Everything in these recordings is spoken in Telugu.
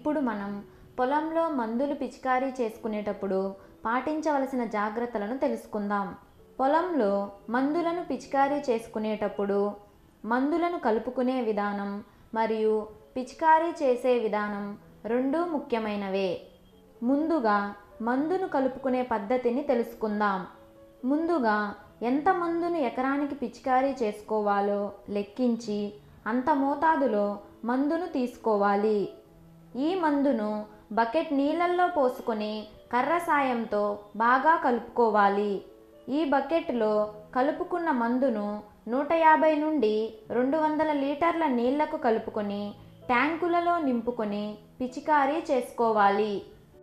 ఇప్పుడు మనం పొలంలో మందులు పిచికారీ చేసుకునేటప్పుడు పాటించవలసిన జాగ్రత్తలను తెలుసుకుందాం. పొలంలో మందులను పిచికారీ చేసుకునేటప్పుడు మందులను కలుపుకునే విధానం మరియు పిచికారీ చేసే విధానం రెండూ ముఖ్యమైనవే. ముందుగా మందును కలుపుకునే పద్ధతిని తెలుసుకుందాం. ముందుగా ఎంత మందును ఎకరానికి పిచికారీ చేసుకోవాలో లెక్కించి అంత మోతాదులో మందును తీసుకోవాలి. ఈ మందును బకెట్ నీళ్ళల్లో పోసుకొని కర్ర సాయంతో బాగా కలుపుకోవాలి. ఈ బకెట్లో కలుపుకున్న మందును 150 నుండి 200 లీటర్ల నీళ్లకు కలుపుకొని ట్యాంకులలో నింపుకొని పిచికారీ చేసుకోవాలి.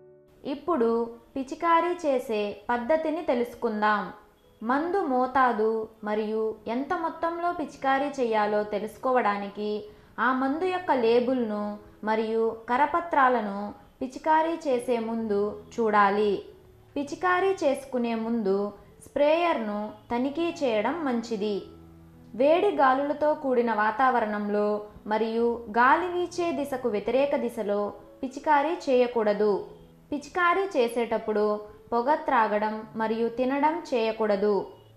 ఇప్పుడు పిచికారీ చేసే పద్ధతిని తెలుసుకుందాం. మందు మోతాదు మరియు ఎంత మొత్తంలో పిచికారీ చేయాలో తెలుసుకోవడానికి ఆ మందు యొక్క లేబుల్ను మరియు కరపత్రాలను పిచికారీ చేసే ముందు చూడాలి. పిచికారీ చేసుకునే ముందు స్ప్రేయర్ను తనిఖీ చేయడం మంచిది. వేడి గాలులతో కూడిన వాతావరణంలో మరియు గాలి వీచే దిశకు వ్యతిరేక దిశలో పిచికారీ చేయకూడదు. పిచికారీ చేసేటప్పుడు పొగ త్రాగడం మరియు తినడం చేయకూడదు.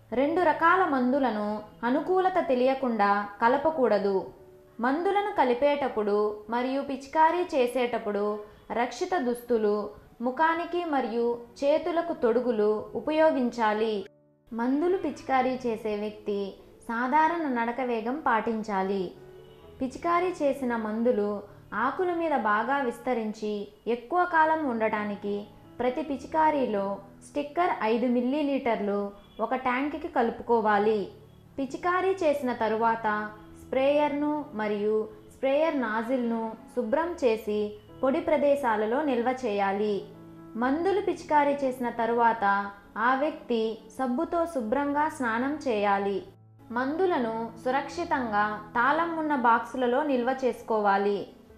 2 రకాల మందులను అనుకూలత తెలియకుండా కలపకూడదు. మందులను కలిపేటప్పుడు మరియు పిచికారీ చేసేటప్పుడు రక్షిత దుస్తులు, ముఖానికి మరియు చేతులకు తొడుగులు ఉపయోగించాలి. మందులు పిచికారీ చేసే వ్యక్తి సాధారణ నడక వేగం పాటించాలి. పిచికారీ చేసిన మందులు ఆకుల మీద బాగా విస్తరించి ఎక్కువ కాలం ఉండటానికి ప్రతి పిచికారీలో స్టిక్కర్ 5 మిల్లీలీటర్లు ఒక ట్యాంకుకి కలుపుకోవాలి. పిచికారీ చేసిన తరువాత స్ప్రేయర్ను మరియు స్ప్రేయర్ నాజిల్ను శుభ్రం చేసి పొడి ప్రదేశాలలో నిల్వ చేయాలి. మందులు పిచికారీ చేసిన తరువాత ఆ వ్యక్తి సబ్బుతో శుభ్రంగా స్నానం చేయాలి. మందులను సురక్షితంగా తాళం ఉన్న బాక్సులలో నిల్వ చేసుకోవాలి.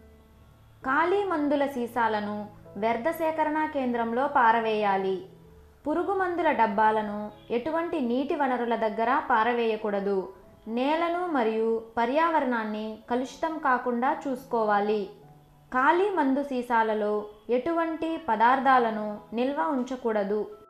ఖాళీ మందుల సీసాలను వ్యర్థ సేకరణా కేంద్రంలో పారవేయాలి. పురుగు మందుల డబ్బాలను ఎటువంటి నీటి వనరుల దగ్గర పారవేయకూడదు. నేలను మరియు పర్యావరణాన్ని కలుషితం కాకుండా చూసుకోవాలి. ఖాళీ మందు సీసాలలో ఎటువంటి పదార్థాలను నిల్వ ఉంచకూడదు.